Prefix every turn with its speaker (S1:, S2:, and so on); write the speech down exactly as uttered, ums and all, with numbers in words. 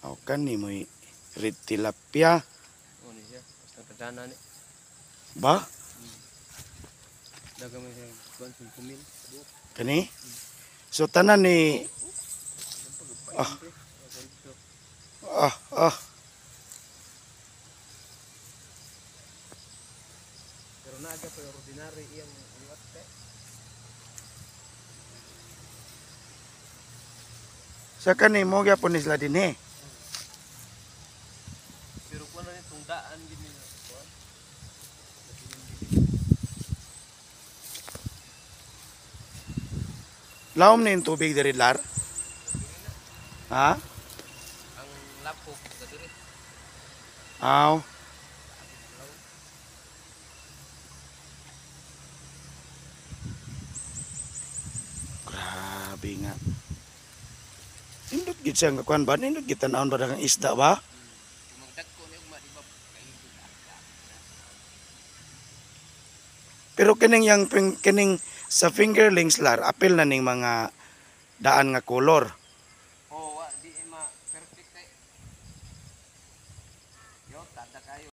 S1: O kani mo red tilapia.
S2: Oh, ni siya. Basta kadana ni.
S1: Ba?
S2: Daga mo siya kuan sing kumin.
S1: Kani? So tanan ni ah ah ah
S2: Pero naaga pa ordinary iyang liwat kay.
S1: sa kani mo gyapon isla dinhi.
S2: Pero kuan na itong daan gid nila kuan.
S1: Lawom na yung tubig diri lar. Ha?
S2: Ang lapok sa diri.
S1: Aw. Grabe nga. Indot gid siya nga kuan ba? Indot gid tan-awon ba daghang isda ba?
S2: Magdagko ni ugma di ba kay
S1: Pero kining yang kining sa fingerlings lar apil na ning mga daan nga kolor.